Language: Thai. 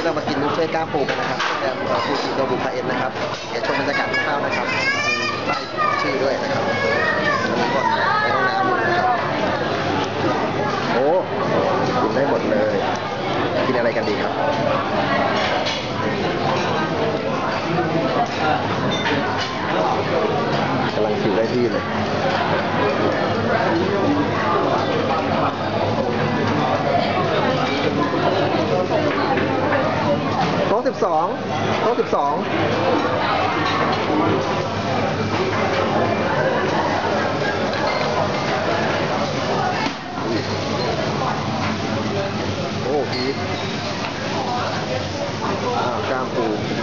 เรามากินบุฟเฟ่ต์กล้ามปูกันนะครับแต่ฟูจิโนบุคาเอ็นนะครับเดี๋ยวชมบรรยากาศคร่าวๆนะครับมีป้ายชื่อด้วยนะครับมีคนในห้องน้ำอยู่นะครับโอ้กินได้หมดเลยกินอะไรกันดีครับกำลังหิวได้ที่เลยโต๊ะ12โต๊ะ12โอ้พีกล้ามปู